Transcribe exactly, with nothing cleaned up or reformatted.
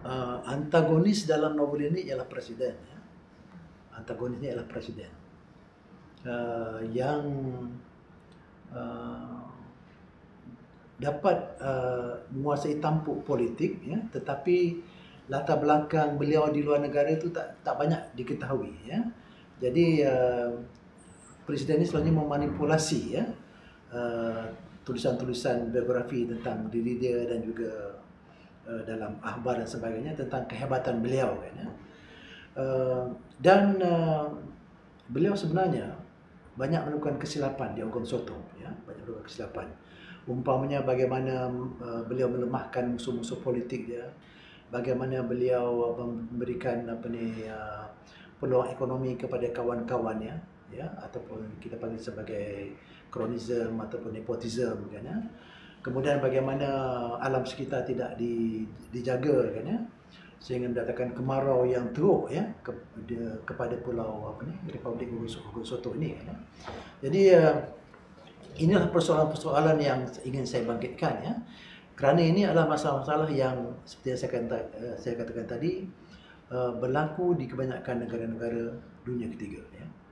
uh, antagonis dalam novel ini ialah presiden. Ya. Antagonisnya ialah presiden uh, yang uh, dapat uh, menguasai tampuk politik, ya, tetapi latar belakang beliau di luar negara itu tak tak banyak diketahui. Ya. Jadi uh, presiden ini selalunya memanipulasi, ya, uh, tulisan-tulisan biografi tentang diri dia dan juga uh, dalam akhbar dan sebagainya tentang kehebatan beliau, kan, ya. Uh, dan uh, beliau sebenarnya banyak melakukan kesilapan di Ogon Sotong, ya, banyak melakukan kesilapan. Umpamanya bagaimana uh, beliau melemahkan musuh-musuh politik dia, bagaimana beliau memberikan apa ni uh, peluang ekonomi kepada kawan-kawannya, ya, ataupun kita panggil sebagai kronism ataupun nepotism, kan, ya. Kemudian bagaimana alam sekitar tidak di, dijaga, kan, ya, sehingga mendatangkan kemarau yang teruk, ya, ke, de, kepada pulau apa ni Republik Ogon Sotong ini, kan, ya. Jadi uh, inilah persoalan-persoalan yang ingin saya bangkitkan, ya. Kerana ini adalah masalah-masalah yang seperti yang saya kata, saya katakan tadi, berlaku di kebanyakan negara-negara dunia ketiga, ya.